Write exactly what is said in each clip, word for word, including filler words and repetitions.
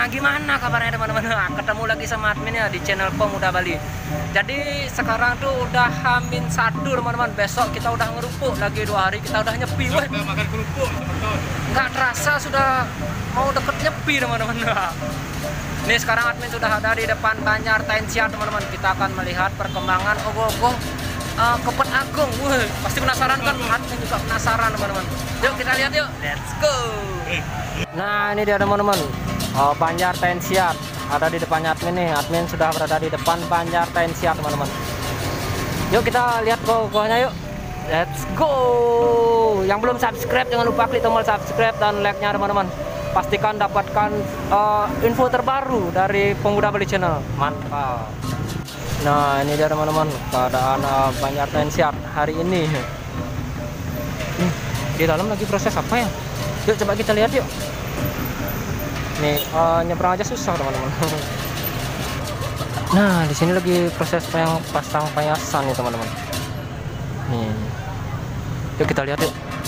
Nah, gimana kabarnya teman-teman? Ketemu lagi sama admin ya di channel Pemuda Bali. Jadi sekarang tuh udah Hamin satu teman-teman. Besok kita udah ngerupuk lagi dua hari, kita udah nyepi. Weh. Udah makan kerupuk, teman-teman. Nggak terasa sudah mau deket nyepi teman-teman. Nih sekarang admin sudah ada di depan Banjar Tensia teman-teman. Kita akan melihat perkembangan ogoh-ogoh uh, Kepet Agung. Wih, pasti penasaran kan? Admin juga penasaran teman-teman. Yuk kita lihat yuk. Let's go. Nah ini dia teman-teman. Oh, Banjar Tensia ada di depannya admin nih. Admin sudah berada di depan Banjar Tensia teman-teman. Yuk kita lihat gogohnya yuk. Let's go. Yang belum subscribe jangan lupa klik tombol subscribe dan like-nya teman-teman. Pastikan dapatkan uh, info terbaru dari Pemuda Bali Channel. Mantap. Nah ini dia teman-teman keadaan uh, Banjar Tensia hari ini. Hmm, di dalam lagi proses apa ya? Yuk coba kita lihat yuk. Nih uh, nyebrang aja susah teman-teman. Nah di sini lagi proses yang pasang payasan nih teman-teman. Nih, yuk kita lihat yuk.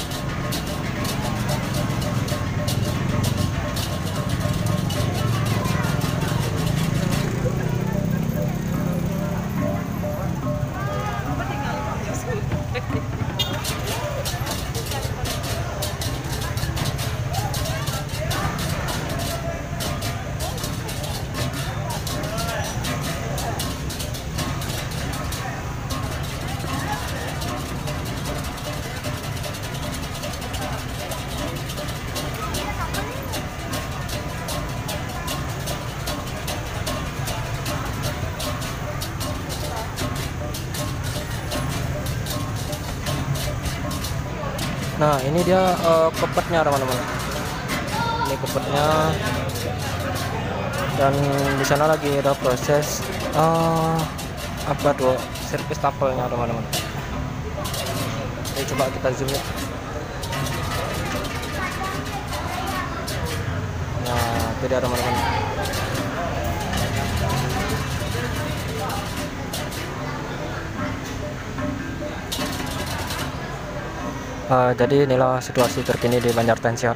Nah ini dia uh, kepetnya teman-teman. Ini kepetnya, dan di sana lagi ada proses uh, apa tuh servis tapelnya teman-teman. Ini coba kita zoom ya. Nah itu dia teman-teman. Uh, jadi inilah situasi terkini di Banjar Tensia.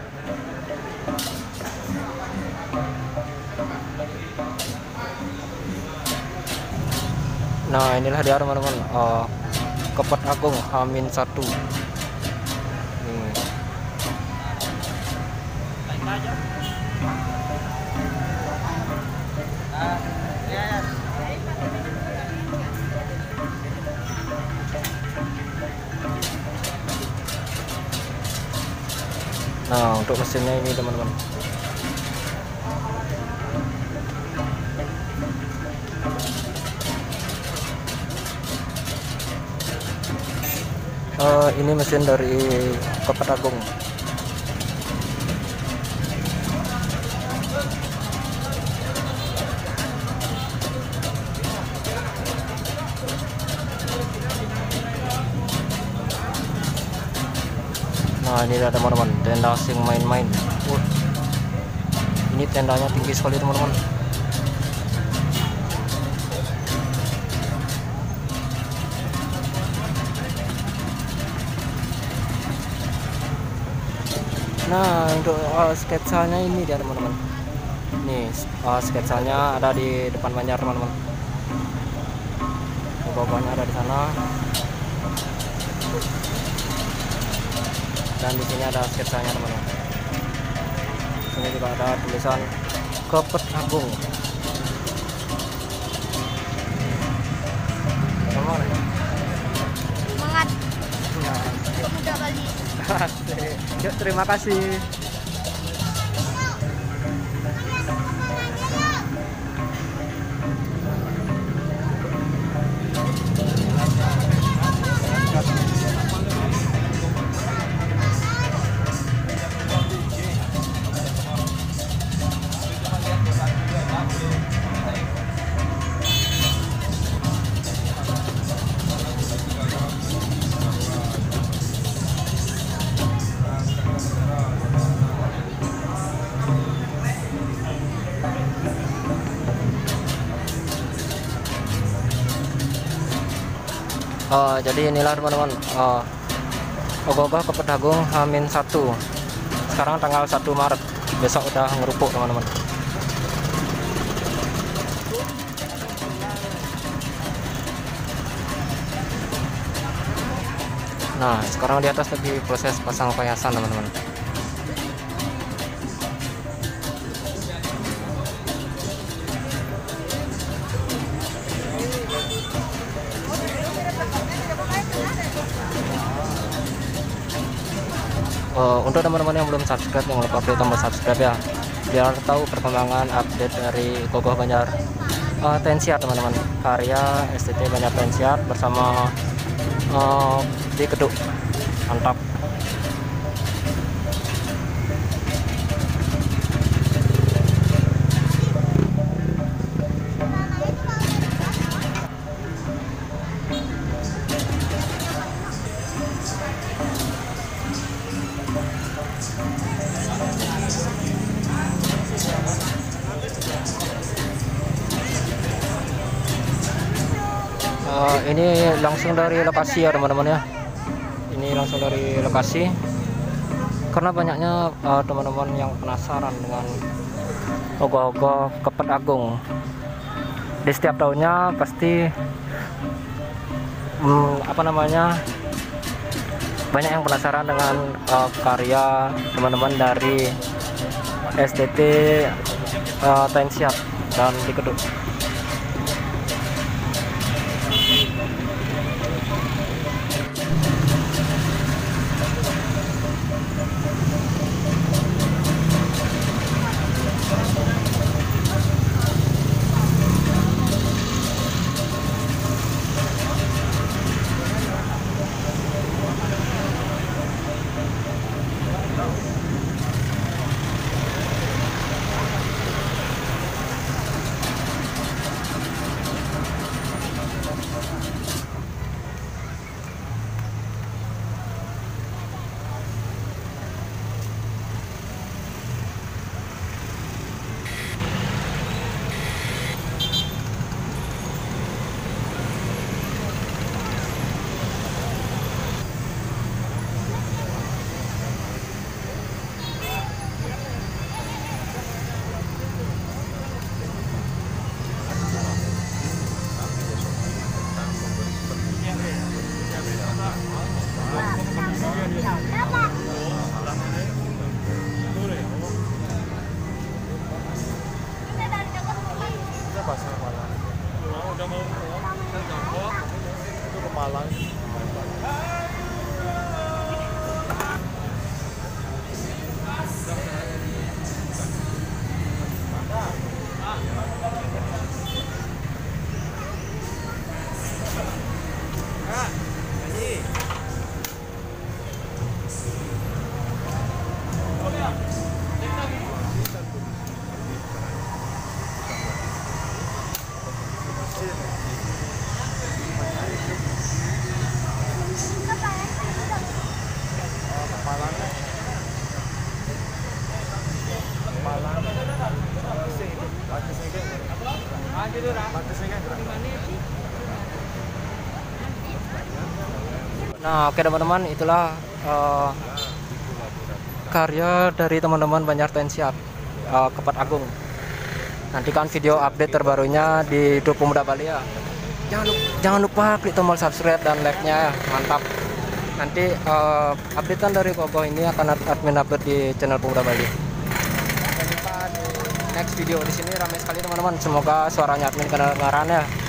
Nah inilah dia teman-teman, uh, Kepet Agung Hamin satu. Hmm. Nah untuk mesinnya ini teman-teman. Uh, ini mesin dari Kepet Agung. Nah ini ada teman-teman, tenda sing main-main. Uh, ini tendanya tinggi sekali teman-teman. Nah untuk uh, sketsanya ini dia teman-teman. Nih uh, sketsanya ada di depan Banjar teman-teman. Bawahnya ada di sana. Dan di sini ada sketsanya teman-teman. Di sini juga ada tulisan Kepet Agung. Semangat Pemuda Bali. Yuk terima kasih. Uh, jadi inilah teman-teman, uh, ogoh-ogoh Kepet Agung Hamin satu. Sekarang tanggal satu Maret, besok udah ngerupuk teman-teman. Nah, sekarang di atas lagi proses pasang payasan teman-teman. Uh, untuk teman-teman yang belum subscribe, jangan lupa klik tombol subscribe ya, biar tahu perkembangan update dari Gogoh Banjar uh, Tensiat teman-teman, karya S T T Banjar Tensiat bersama uh, di Keduk. Mantap. Uh, ini langsung dari lokasi ya teman-teman ya. Ini langsung dari lokasi karena banyaknya uh, teman-teman yang penasaran dengan ogoh-ogoh Kepet Agung. Di setiap tahunnya pasti hmm, apa namanya banyak yang penasaran dengan uh, karya teman-teman dari S T T uh, Tensiat dan di Keduk. Nah, oke teman-teman, itulah uh, karya dari teman-teman Banjar Tensiat uh, Kepet Agung. Nantikan video update terbarunya di YouTube Pemuda Bali ya. Jangan lupa, jangan lupa klik tombol subscribe dan like-nya ya. Mantap. Nanti uh, updatean dari Gogoh ini akan admin upload di channel Pemuda Bali. Sampai jumpa di next video. Di sini ramai sekali teman-teman. Semoga suaranya admin kedengaran ya.